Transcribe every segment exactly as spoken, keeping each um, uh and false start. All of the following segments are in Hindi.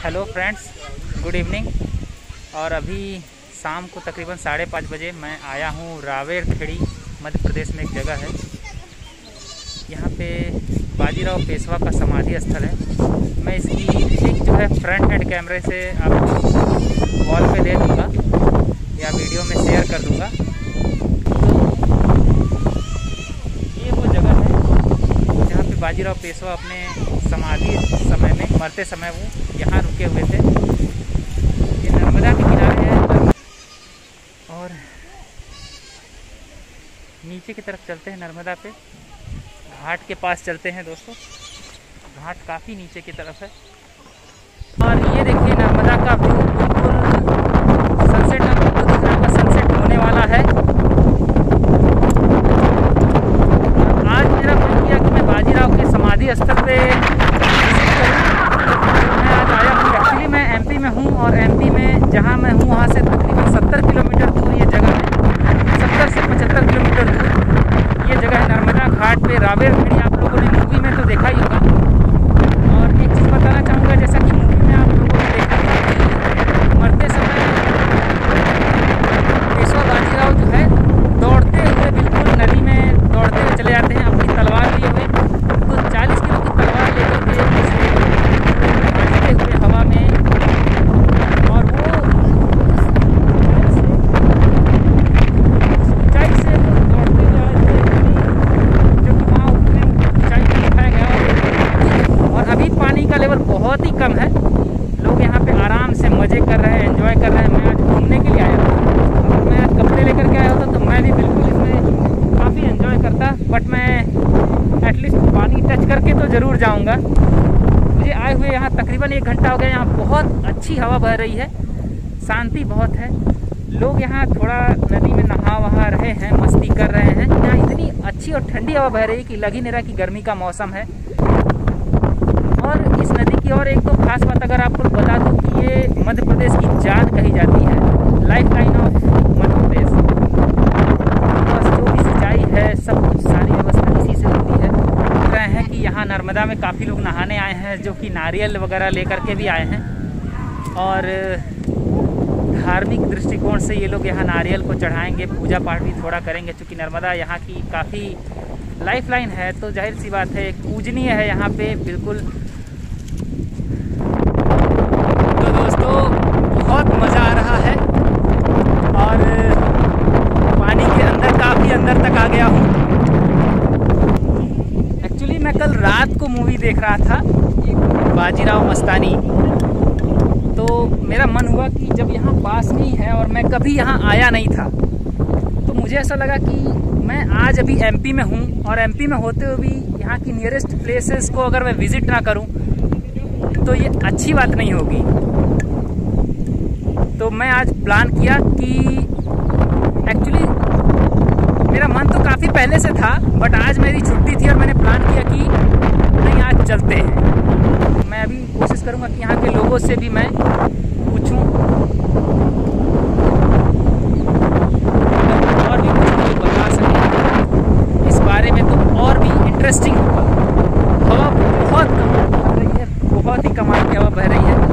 Hello friends, good evening. और अभी शाम को तकरीबन साढ़े पाँच बजे मैं आया हूँ रावेरखेड़ी, मध्य प्रदेश में एक जगह है। यहाँ पे बाजीराव पेशवा का समाधि स्थल है। मैं इसकी पिक जो है फ्रंट हैंड कैमरे से आपको वॉल पे दे दूँगा या वीडियो में शेयर कर दूँगा। ये वो जगह है जहाँ पे बाजीराव पेशवा अपने समाधि समय में, मरते समय वो यहाँ रुके हुए थे। ये नर्मदा के किनारे है और नीचे की तरफ चलते हैं नर्मदा पे, घाट के पास चलते हैं दोस्तों। घाट काफ़ी नीचे की तरफ है और ये देखिए नर्मदा का व्यू, बिल्कुल सनसेट आपको दिख रहा होगा, सनसेट होने वाला है। आज मेरा मन किया कि मैं बाजीराव के समाधि स्थल पे विजिट करूं। मैं आज आया हूँ, एक्चुअली मैं एमपी में हूँ और एमपी में जहाँ मैं हूँ वहाँ से तकरीबन सत्तर किलोमीटर दूर ये जगह है। सत्तर से पचहत्तर किलोमीटर दूर ये जगह है नर्मदा घाट पे रावेरखेड़ी। आप लोगों ने मूवी में तो देखा ही होगा। और एक चीज़ बताना चाहूँगा, जैसा कि मूवी में आप लोगों ने देखा कि मरते समय पेशवा बाजीराव जो है दौड़ते हुए बिल्कुल नदी में दौड़ते हुए चले जाते हैं अपनी तलवार लिए हुए। तो चालीस किलो की तलवार लेकर के उसे भागते हुए हवा में, और वो ऊंचाई से दौड़ते हुए आए थे, जो कि वहाँ उतने ऊंचाई पर दिखाया गया। और अभी पानी का लेवल बहुत ही कम है। लोग यहाँ पे आराम से मज़े कर रहे हैं, एंजॉय कर रहे हैं। मैं आज घूमने के लिए आया था। अगर मैं आज कपड़े लेकर के आया होता तो मैं भी बिल्कुल इसमें काफ़ी एंजॉय करता, बट मैं एटलीस्ट पानी टच करके तो ज़रूर जाऊँगा। मुझे आए हुए यहाँ तकरीबन एक घंटा हो गया। यहाँ बहुत अच्छी हवा बह रही है, शांति बहुत है। लोग यहाँ थोड़ा नदी में नहा वहा रहे हैं, मस्ती कर रहे हैं। यहाँ इतनी अच्छी और ठंडी हवा बह रही है कि लग ही नहीं रहा कि गर्मी का मौसम है। और इस नदी की और एक तो खास बात अगर आपको बता दूँ कि ये मध्य प्रदेश की जान कही जाती है, lifeline of Madhya Pradesh. बस जो भी सिंचाई है, सब कुछ सारी व्यवस्था इसी से होती है। देख रहे हैं कि यहाँ नर्मदा में काफ़ी लोग नहाने आए हैं, जो कि नारियल वगैरह लेकर के भी आए हैं। और धार्मिक दृष्टिकोण से ये लोग यहाँ नारियल को चढ़ाएंगे, पूजा पाठ भी थोड़ा करेंगे। चूँकि नर्मदा यहाँ की काफ़ी लाइफ लाइन है तो जाहिर सी बात है, एक पूजनीय है यहाँ पे बिल्कुल। तो दोस्तों बहुत मज़ा आ रहा है और पानी के अंदर काफ़ी अंदर तक आ गया हूँ। एक्चुअली मैं कल रात को मूवी देख रहा था बाजीराव मस्तानी, तो मेरा मन हुआ कि जब यहाँ पास में ही है और मैं कभी यहाँ आया नहीं था, तो मुझे ऐसा लगा कि मैं आज अभी एमपी में हूँ और एमपी में होते हुए भी यहाँ की नियरेस्ट प्लेसेस को अगर मैं विज़िट ना करूँ तो ये अच्छी बात नहीं होगी। तो मैं आज प्लान किया कि एक्चुअली मेरा मन तो काफ़ी पहले से था, बट आज मेरी छुट्टी थी और मैंने प्लान किया कि नहीं आज चलते हैं। मैं अभी कोशिश करूँगा कि यहाँ के लोगों से भी मैं पूछूँ और भी कुछ बता सकें इस बारे में, तो और भी इंटरेस्टिंग होगा। हवा बहुत कमाल बह रही है, बहुत ही कमाल की हवा बह रही है।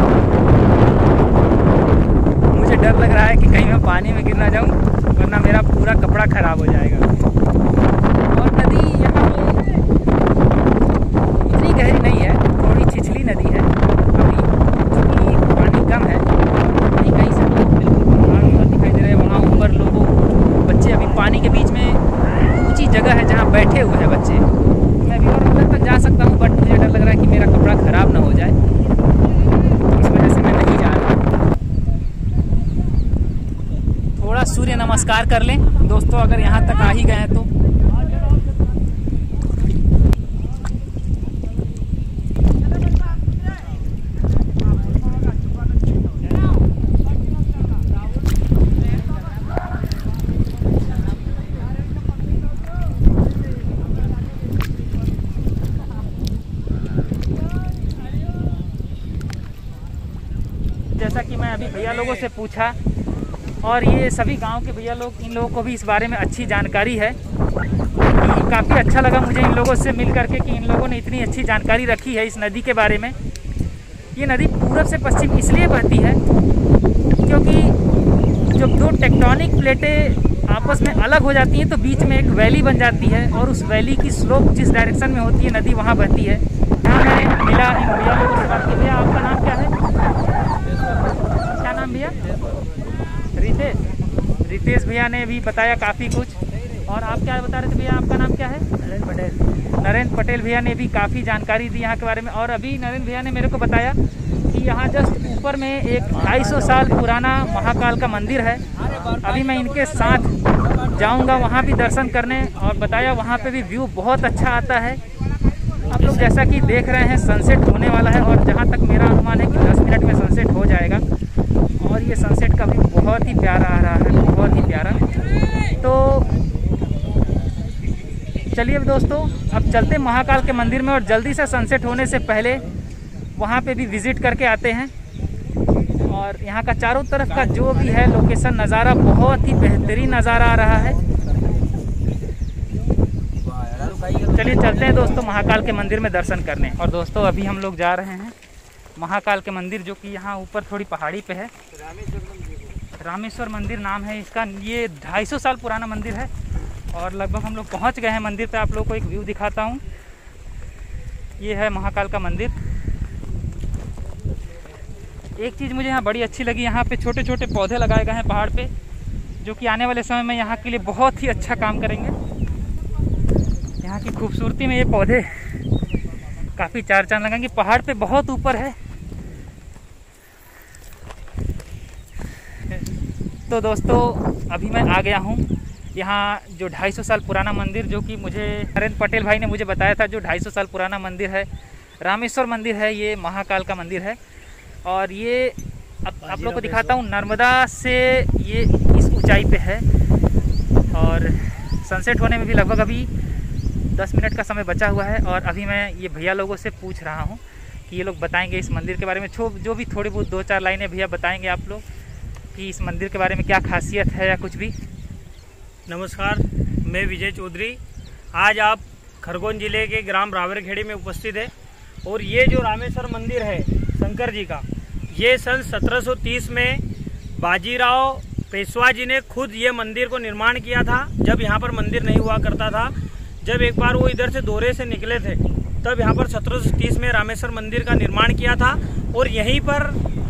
मुझे डर लग रहा है कि कहीं मैं पानी में गिर ना जाऊँ, वरना मेरा पूरा कपड़ा खराब हो जाएगा। और नदी यहाँ पे इतनी गहरी नहीं है, थोड़ी छिछली नदी है अभी, क्योंकि पानी कम है। कहीं कहीं से तो बिल्कुल पहाड़ ऊपर दिखाई दे रहे हैं। वहाँ ऊपर लोगों बच्चे अभी पानी के बीच में ऊंची जगह है जहाँ बैठे हुए हैं बच्चे। मैं भी और अंदर तक जा सकता हूँ, बट मुझे डर लग रहा है कि मेरा कपड़ा ख़राब ना हो जाए, इस वजह से मैं नहीं जा रहा। थोड़ा सूर्य नमस्कार कर लें दोस्तों, अगर यहाँ तक आ ही गए हैं तो। जैसा कि मैं अभी भैया लोगों से पूछा, और ये सभी गांव के भैया लोग, इन लोगों को भी इस बारे में अच्छी जानकारी है। काफ़ी अच्छा लगा मुझे इन लोगों से मिल करके कि इन लोगों ने इतनी अच्छी जानकारी रखी है इस नदी के बारे में। ये नदी पूरब से पश्चिम इसलिए बहती है क्योंकि जब दो टेक्टोनिक प्लेटें आपस में अलग हो जाती हैं तो बीच में एक वैली बन जाती है और उस वैली की स्लोप जिस डायरेक्शन में होती है नदी वहाँ बहती है। यहाँ मैं मिला इन भैया लोगों से बात की। भैया आपका नाम क्या है? क्या नाम भैया? रितेश। रितेश भैया ने भी बताया काफ़ी कुछ। और आप क्या बता रहे थे भैया, आपका नाम क्या है? नरेंद्र पटेल। नरेंद्र पटेल भैया ने भी काफ़ी जानकारी दी यहाँ के बारे में। और अभी नरेंद्र भैया ने मेरे को बताया कि यहाँ जस्ट ऊपर में एक ढाई सौ साल पुराना महाकाल का मंदिर है। अभी मैं इनके साथ जाऊँगा वहाँ भी दर्शन करने, और बताया वहाँ पे भी व्यू बहुत अच्छा आता है। आप लोग जैसा कि देख रहे हैं सनसेट होने वाला है, और जहाँ तक मेरा अनुमान है कि दस मिनट में सनसेट हो जाएगा। और ये सनसेट का व्यू बहुत ही प्यारा आ रहा है, बहुत ही प्यारा। तो चलिए दोस्तों, अब चलते महाकाल के मंदिर में और जल्दी से सनसेट होने से पहले वहाँ पे भी विज़िट करके आते हैं। और यहाँ का चारों तरफ का जो भी है लोकेशन, नज़ारा बहुत ही बेहतरीन नज़ारा आ रहा है। चलिए चलते हैं दोस्तों महाकाल के मंदिर में दर्शन करने। और दोस्तों अभी हम लोग जा रहे हैं महाकाल के मंदिर, जो कि यहाँ ऊपर थोड़ी पहाड़ी पे है। रामेश्वर मंदिर नाम है इसका। ये ढाई सौ साल पुराना मंदिर है और लगभग हम लोग पहुँच गए हैं मंदिर पे। आप लोग को एक व्यू दिखाता हूँ। ये है महाकाल का मंदिर। एक चीज़ मुझे यहाँ बड़ी अच्छी लगी, यहाँ पे छोटे छोटे पौधे लगाए गए हैं पहाड़ पे, जो कि आने वाले समय में यहाँ के लिए बहुत ही अच्छा काम करेंगे। यहाँ की खूबसूरती में ये पौधे काफ़ी चार चांद लगाएंगे। पहाड़ पे बहुत ऊपर है। तो दोस्तों अभी मैं आ गया हूँ यहाँ, जो ढाई सौ साल पुराना मंदिर, जो कि मुझे नरेंद्र पटेल भाई ने मुझे बताया था, जो ढाई सौ साल पुराना मंदिर है, रामेश्वर मंदिर है। ये महाकाल का मंदिर है। और ये अब आप लोग को दिखाता हूँ, नर्मदा से ये इस ऊंचाई पे है। और सनसेट होने में भी लगभग अभी दस मिनट का समय बचा हुआ है। और अभी मैं ये भैया लोगों से पूछ रहा हूँ कि ये लोग बताएंगे इस मंदिर के बारे में, जो जो भी थोड़ी बहुत दो चार लाइनें भैया बताएंगे आप लोग कि इस मंदिर के बारे में क्या खासियत है या कुछ भी। नमस्कार, मैं विजय चौधरी। आज आप खरगोन जिले के ग्राम रावरखेड़ी में उपस्थित है। और ये जो रामेश्वर मंदिर है शंकर जी का, ये सन सत्रह सौ तीस में बाजीराव पेशवा जी ने खुद ये मंदिर को निर्माण किया था, जब यहाँ पर मंदिर नहीं हुआ करता था। जब एक बार वो इधर से दौरे से निकले थे, तब यहाँ पर सत्रह सौ तीस में रामेश्वर मंदिर का निर्माण किया था। और यहीं पर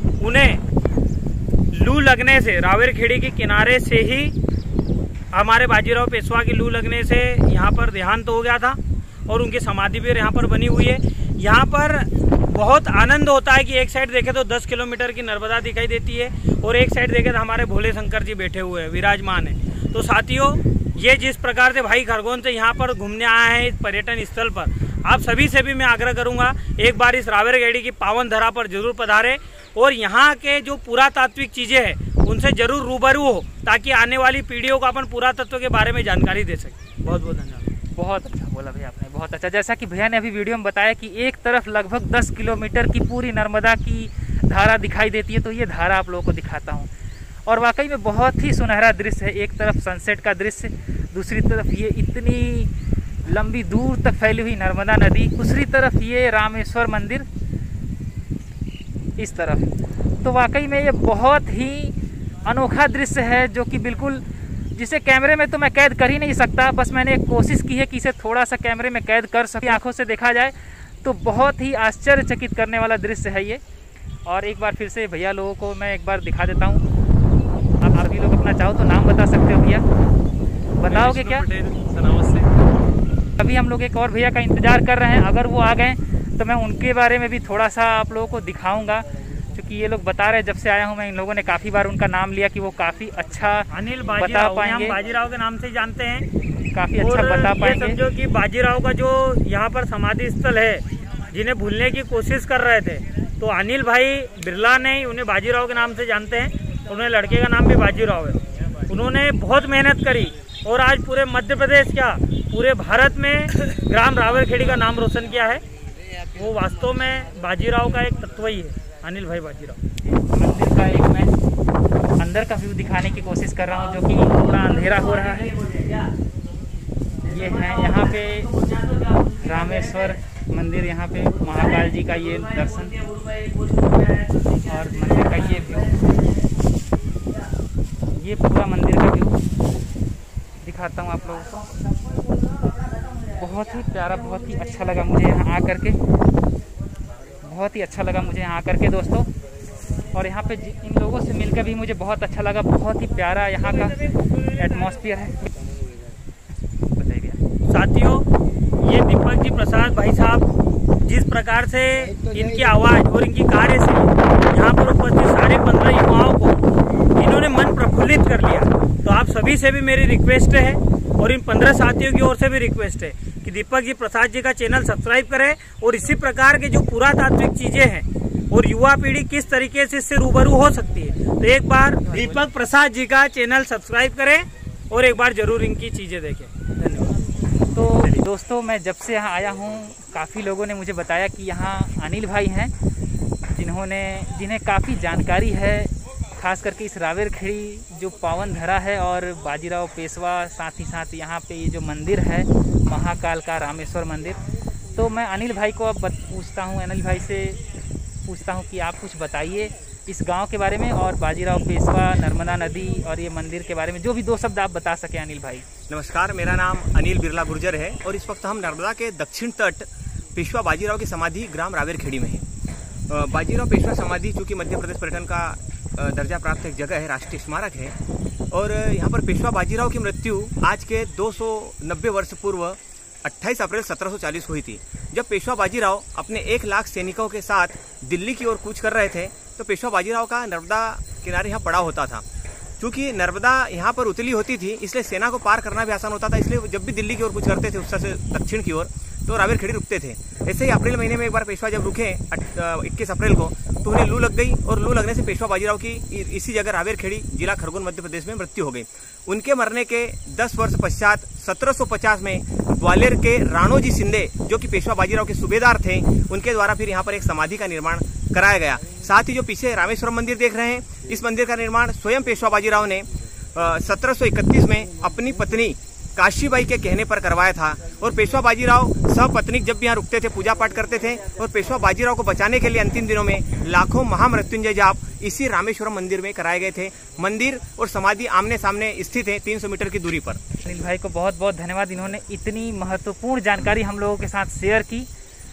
उन्हें लू लगने से, रावरखेड़ी के किनारे से ही हमारे बाजीराव पेशवा की लू लगने से यहाँ पर देहांत हो गया था। और उनकी समाधि भी यहाँ पर बनी हुई है। यहाँ पर बहुत आनंद होता है कि एक साइड देखे तो दस किलोमीटर की नर्मदा दिखाई देती है, और एक साइड देखे तो हमारे भोले शंकर जी बैठे हुए हैं, विराजमान है। तो साथियों, ये जिस प्रकार से भाई खरगोन से यहाँ पर घूमने आए हैं इस पर्यटन स्थल पर, आप सभी से भी मैं आग्रह करूँगा एक बार इस रावरखेड़ी की पावन धरा पर जरूर पधारें और यहाँ के जो पुरातात्विक चीज़ें हैं उनसे जरूर रूबरू हो, ताकि आने वाली पीढ़ियों को अपन पुरातत्व के बारे में जानकारी दे सकें। बहुत बहुत धन्यवाद। बहुत अच्छा बोला भैया आपने, बहुत अच्छा। जैसा कि भैया ने अभी वीडियो में बताया कि एक तरफ लगभग दस किलोमीटर की पूरी नर्मदा की धारा दिखाई देती है, तो ये धारा आप लोगों को दिखाता हूँ। और वाकई में बहुत ही सुनहरा दृश्य है। एक तरफ सनसेट का दृश्य, दूसरी तरफ ये इतनी लंबी दूर तक फैली हुई नर्मदा नदी, दूसरी तरफ ये रामेश्वर मंदिर इस तरफ। तो वाकई में ये बहुत ही अनोखा दृश्य है, जो कि बिल्कुल जिसे कैमरे में तो मैं कैद कर ही नहीं सकता। बस मैंने एक कोशिश की है कि इसे थोड़ा सा कैमरे में कैद कर सके। आंखों से देखा जाए तो बहुत ही आश्चर्यचकित करने वाला दृश्य है ये। और एक बार फिर से भैया लोगों को मैं एक बार दिखा देता हूँ। आप आप भी लोग अपना चाहो तो नाम बता सकते हो भैया, बताओगे क्या? से अभी हम लोग एक और भैया का इंतज़ार कर रहे हैं। अगर वो आ गए तो मैं उनके बारे में भी थोड़ा सा आप लोगों को दिखाऊंगा, क्योंकि ये लोग बता रहे हैं जब से आया हूँ मैं, इन लोगों ने काफ़ी बार उनका नाम लिया कि वो काफ़ी अच्छा अनिल बता पाएंगे। हम बाजीराव के नाम से जानते हैं, काफ़ी अच्छा बता पाएंगे। समझो कि बाजीराव का जो यहाँ पर समाधि स्थल है, जिन्हें भूलने की कोशिश कर रहे थे, तो अनिल भाई बिरला ने उन्हें बाजीराव के नाम से जानते हैं। उन्हें लड़के का नाम भी बाजीराव है। उन्होंने बहुत मेहनत करी और आज पूरे मध्य प्रदेश क्या पूरे भारत में ग्राम रावरखेड़ी का नाम रोशन किया है। वो वास्तव में बाजीराव का एक तत्व ही है, अनिल भाई बाजीराव। मंदिर का एक मैं अंदर का व्यू दिखाने की कोशिश कर रहा हूँ, जो कि थोड़ा अंधेरा हो रहा है। ये है यहाँ पे रामेश्वर मंदिर यहाँ पे महाकाल जी का ये दर्शन और मंदिर का ये व्यू, ये पूरा मंदिर का व्यू दिखाता हूँ आप लोगों को। बहुत ही प्यारा, बहुत ही अच्छा लगा मुझे यहाँ आकर के, बहुत ही अच्छा लगा मुझे यहाँ आकर के दोस्तों। और यहाँ पे इन लोगों से मिलकर भी मुझे बहुत अच्छा लगा। बहुत ही प्यारा यहाँ का एटमॉस्फेयर है। बताइए साथियों, ये दीपक जी प्रसाद भाई साहब जिस प्रकार से इनकी आवाज़ और इनकी कार्य से यहाँ पर उपस्थित सारे पंद्रह युवाओं को इन्होंने मन प्रफुल्लित कर लिया। तो आप सभी से भी मेरी रिक्वेस्ट है और इन पंद्रह साथियों की ओर से भी रिक्वेस्ट है कि दीपक जी प्रसाद जी का चैनल सब्सक्राइब करें और इसी प्रकार के जो पुरातात्विक चीजें हैं और युवा पीढ़ी किस तरीके से इससे रूबरू हो सकती है, तो एक बार दीपक प्रसाद जी का चैनल सब्सक्राइब करें और एक बार जरूर इनकी चीजें देखें। धन्यवाद। तो दोस्तों, मैं जब से यहाँ आया हूँ काफ़ी लोगों ने मुझे बताया कि यहाँ अनिल भाई हैं जिन्होंने जिन्हें काफ़ी जानकारी है, खास करके इस रावेरखेड़ी जो पावन धरा है और बाजीराव पेशवा, साथ ही साथ यहाँ पे ये जो मंदिर है महाकाल का रामेश्वर मंदिर। तो मैं अनिल भाई को अब पूछता हूँ, अनिल भाई से पूछता हूँ कि आप कुछ बताइए इस गांव के बारे में और बाजीराव पेशवा, नर्मदा नदी और ये मंदिर के बारे में, जो भी दो शब्द आप बता सकें अनिल भाई। नमस्कार, मेरा नाम अनिल बिरला गुर्जर है और इस वक्त हम नर्मदा के दक्षिण तट पेशवा बाजीराव की समाधि ग्राम रावेरखेड़ी में है। बाजीराव पेशवा समाधि चूँकि मध्य प्रदेश पर्यटन का दर्जा प्राप्त एक जगह है, राष्ट्रीय स्मारक है और यहाँ पर पेशवा बाजीराव की मृत्यु आज के दो सौ नब्बे वर्ष पूर्व अट्ठाईस अप्रैल सत्रह सौ चालीस हुई थी। जब पेशवा बाजीराव अपने एक लाख सैनिकों के साथ दिल्ली की ओर कूच कर रहे थे तो पेशवा बाजीराव का नर्मदा किनारे यहाँ पड़ा होता था। क्योंकि नर्मदा यहाँ पर उतली होती थी इसलिए सेना को पार करना भी आसान होता था, इसलिए जब भी दिल्ली की ओर कूच करते थे उत्तर से दक्षिण की ओर तो रावेरखेड़ी रुकते थे। ऐसे ही अप्रैल महीने में एक बार पेशवा जब रुके इक्कीस अप्रैल को तो उन्हें लू लग गई और लू लगने से पेशवा बाजीराव की इसी जगह रावेरखेड़ी जिला खरगोन मध्य प्रदेश में मृत्यु हो गई। उनके मरने के दस वर्ष पश्चात सत्रह सौ पचास में ग्वालियर के राणोजी शिंदे जो कि पेशवा बाजीराव के सूबेदार थे, उनके द्वारा फिर यहाँ पर एक समाधि का निर्माण कराया गया। साथ ही जो पीछे रामेश्वरम मंदिर देख रहे हैं, इस मंदिर का निर्माण स्वयं पेशवा बाजीराव ने सत्रह सौ इकतीस में अपनी पत्नी काशीबाई के कहने पर करवाया था। और पेशवा बाजीराव सपत्नीक जब भी यहाँ रुकते थे पूजा पाठ करते थे और पेशवा बाजीराव को बचाने के लिए अंतिम दिनों में लाखों महामृत्युंजय जाप इसी रामेश्वरम मंदिर में कराए गए थे। मंदिर और समाधि आमने सामने स्थित है तीन सौ मीटर की दूरी पर। अनिल भाई को बहुत बहुत धन्यवाद, इन्होंने इतनी महत्वपूर्ण जानकारी हम लोगों के साथ शेयर की।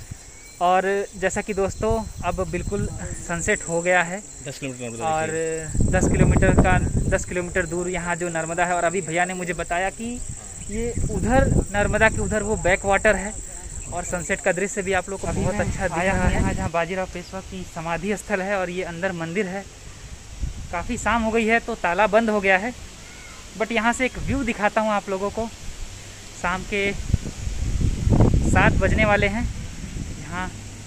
और जैसा कि दोस्तों अब बिल्कुल सनसेट हो गया है दस किलोमीटर और दस किलोमीटर का दस किलोमीटर दूर यहाँ जो नर्मदा है। और अभी भैया ने मुझे बताया कि ये उधर नर्मदा के उधर वो बैक वाटर है और सनसेट का दृश्य भी आप लोग को बहुत अच्छा दिख रहा है। यहाँ जहाँ बाजीराव पेशवा की समाधि स्थल है और ये अंदर मंदिर है। काफ़ी शाम हो गई है तो ताला बंद हो गया है, बट यहाँ से एक व्यू दिखाता हूँ आप लोगों को। शाम के सात बजने वाले हैं। यहाँ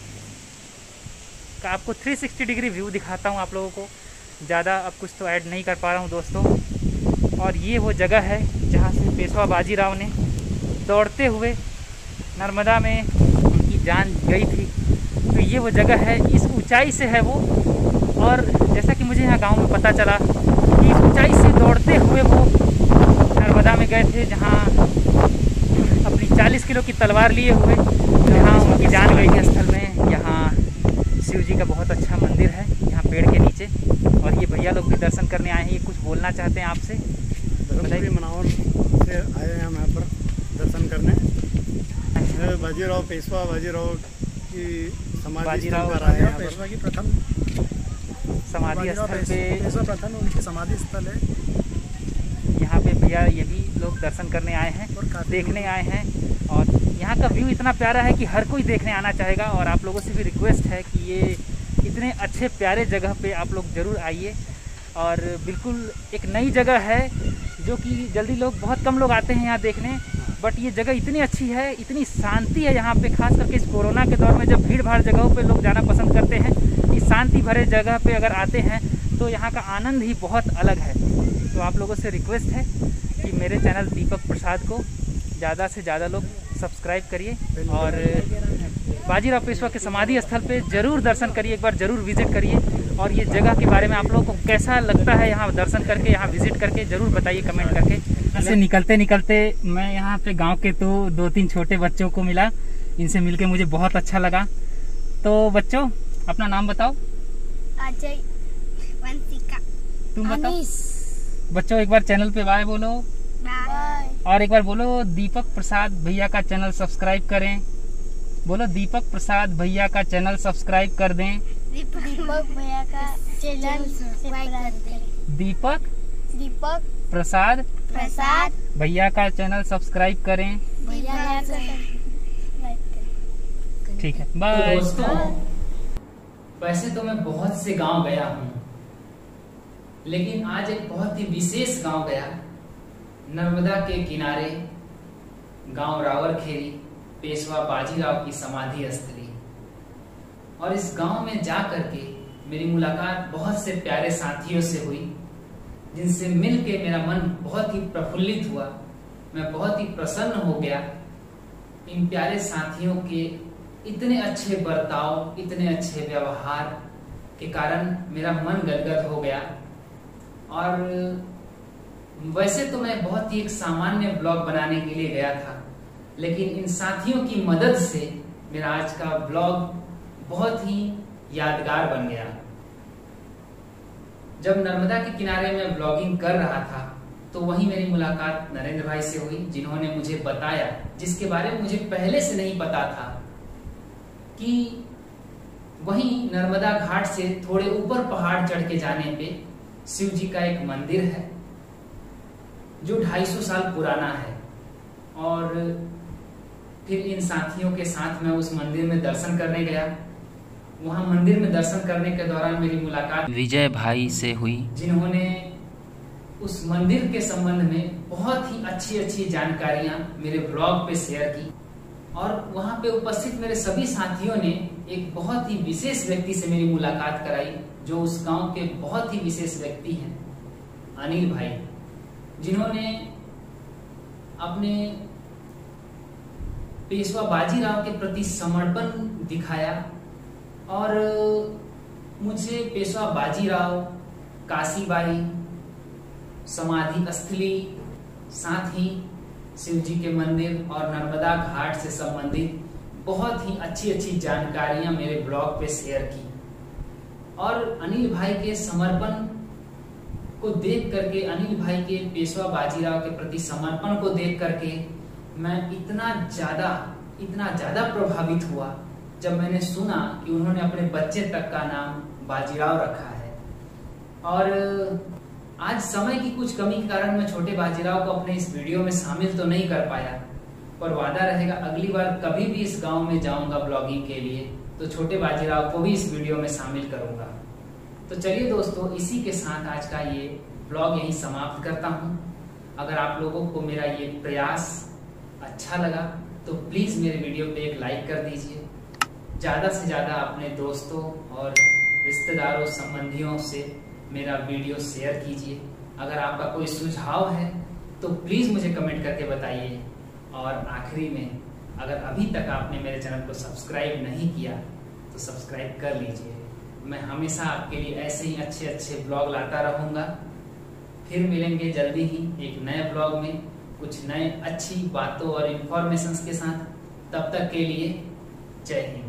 का आपको तीन सौ साठ डिग्री व्यू दिखाता हूँ आप लोगों को। ज़्यादा अब कुछ तो ऐड नहीं कर पा रहा हूँ दोस्तों। और ये वो जगह है जहाँ से पेशवा बाजीराव ने दौड़ते हुए नर्मदा में उनकी जान गई थी। तो ये वो जगह है, इस ऊंचाई से है वो। और जैसा कि मुझे यहाँ गांव में पता चला कि इस ऊंचाई से दौड़ते हुए वो नर्मदा में गए थे, जहाँ अपनी चालीस किलो की तलवार लिए हुए जहाँ उनकी जान गई थी स्थल में। यहाँ शिव जी का बहुत अच्छा मंदिर है यहाँ पेड़ के नीचे। और ये भैया लोग भी दर्शन करने आए हैं, ये कुछ बोलना चाहते हैं आपसे। धर्मपुरी मनावर से आए हैं हम यहाँ पर दर्शन करने। बाजीराव पेशवा बाजीराव की समाधि स्थल पर आए हैं। पेशवा की प्रथम समाधि स्थल पे पेशवा प्रथम उनकी समाधि स्थल है। यहाँ पे भैया ये भी लोग दर्शन करने आए हैं, देखने आए हैं। और यहाँ का व्यू इतना प्यारा है कि हर कोई देखने आना चाहेगा। और आप लोगों से भी रिक्वेस्ट है कि ये इतने अच्छे प्यारे जगह पे आप लोग ज़रूर आइए। और बिल्कुल एक नई जगह है जो कि जल्दी लोग बहुत कम लोग आते हैं यहाँ देखने, बट ये जगह इतनी अच्छी है, इतनी शांति है यहाँ पे। खास करके इस कोरोना के दौर में जब भीड़ भाड़ जगहों पे लोग जाना पसंद करते हैं, इस शांति भरे जगह पे अगर आते हैं तो यहाँ का आनंद ही बहुत अलग है। तो आप लोगों से रिक्वेस्ट है कि मेरे चैनल दीपक प्रसाद को ज़्यादा से ज़्यादा लोग सब्सक्राइब करिए और बाजीराव पेशवा के समाधि स्थल पे ज़रूर दर्शन करिए, एक बार ज़रूर विजिट करिए। और ये जगह के बारे में आप लोगों को कैसा लगता है यहाँ दर्शन करके, यहाँ विजिट करके ज़रूर बताइए कमेंट करके। ऐसे निकलते निकलते मैं यहाँ पे गांव के तो दो तीन छोटे बच्चों को मिला इनसे मिलके मुझे बहुत अच्छा लगा। तो बच्चों अपना नाम बताओ। अजय, वंशिका, तुम बताओ। अनीस। बच्चों एक बार चैनल पे बाय बोलो। बाय। और एक बार बोलो दीपक प्रसाद भैया का चैनल सब्सक्राइब करें। बोलो दीपक प्रसाद भैया का चैनल सब्सक्राइब कर दें। दीपक भैया का चैनल सब्सक्राइब कर दें। दीपक दीपक प्रसाद प्रसाद भैया का चैनल सब्सक्राइब करें। भैया का सब्सक्राइब करें। ठीक है, बाय। दोस्तों वैसे तो मैं बहुत से गांव गया हूँ, लेकिन आज एक बहुत ही विशेष गांव गया। नर्मदा के किनारे गांव रावरखेड़ी, पेशवा बाजीराव की समाधि स्थली। और इस गांव में जा करके मेरी मुलाकात बहुत से प्यारे साथियों से हुई, जिनसे मिलके मेरा मन बहुत ही प्रफुल्लित हुआ। मैं बहुत ही प्रसन्न हो गया। इन प्यारे साथियों के इतने अच्छे बर्ताव, इतने अच्छे व्यवहार के कारण मेरा मन गदगद हो गया। और वैसे तो मैं बहुत ही एक सामान्य ब्लॉग बनाने के लिए गया था, लेकिन इन साथियों की मदद से मेरा आज का ब्लॉग बहुत ही यादगार बन गया। जब नर्मदा के किनारे में ब्लॉगिंग कर रहा था तो वहीं मेरी मुलाकात नरेंद्र भाई से हुई, जिन्होंने मुझे बताया, जिसके बारे में मुझे पहले से नहीं पता था, कि वहीं नर्मदा घाट से थोड़े ऊपर पहाड़ चढ़ के जाने पे शिव जी का एक मंदिर है जो ढाई सौ साल पुराना है। और फिर इन साथियों के साथ मैं उस मंदिर में दर्शन करने गया। वहां मंदिर में दर्शन करने के दौरान मेरी मुलाकात विजय भाई से हुई, जिन्होंने उस मंदिर के संबंध में बहुत ही अच्छी अच्छी जानकारियां मेरे ब्लॉग पे शेयर की। और वहां पे उपस्थित मेरे सभी साथियों ने एक बहुत ही विशेष व्यक्ति से मेरी मुलाकात कराई, जो उस गांव के बहुत ही विशेष व्यक्ति हैं, अनिल भाई, जिन्होंने अपने पेशवा बाजीराव के प्रति समर्पण दिखाया और मुझे पेशवा बाजीराव, काशीबाई, समाधि स्थली, साथ ही शिव जी के मंदिर और नर्मदा घाट से संबंधित बहुत ही अच्छी अच्छी जानकारियां मेरे ब्लॉग पे शेयर की। और अनिल भाई के समर्पण को देख करके, अनिल भाई के पेशवा बाजीराव के प्रति समर्पण को देख करके मैं इतना ज्यादा इतना ज्यादा प्रभावित हुआ जब मैंने सुना कि उन्होंने अपने बच्चे तक का नाम बाजीराव रखा है। और आज समय की कुछ कमी के कारण मैं छोटे बाजीराव को अपने इस वीडियो में शामिल तो नहीं कर पाया, पर वादा रहेगा अगली बार कभी भी इस गांव में जाऊंगा ब्लॉगिंग के लिए तो छोटे बाजीराव को भी इस वीडियो में शामिल करूंगा। तो चलिए दोस्तों, इसी के साथ आज का ये ब्लॉग यहीं समाप्त करता हूं। अगर आप लोगों को मेरा ये प्रयास अच्छा लगा तो प्लीज मेरे वीडियो पे एक लाइक कर दीजिए। ज्यादा से ज्यादा अपने दोस्तों और रिश्तेदारों, संबंधियों से मेरा वीडियो शेयर कीजिए। अगर आपका कोई सुझाव है तो प्लीज मुझे कमेंट करके बताइए। और आखिरी में, अगर अभी तक आपने मेरे चैनल को सब्सक्राइब नहीं किया तो सब्सक्राइब कर लीजिए। मैं हमेशा आपके लिए ऐसे ही अच्छे अच्छे ब्लॉग लाता रहूंगा। फिर मिलेंगे जल्दी ही एक नए ब्लॉग में कुछ नए अच्छी बातों और इंफॉर्मेशंस के साथ। तब तक के लिए जय हिंद।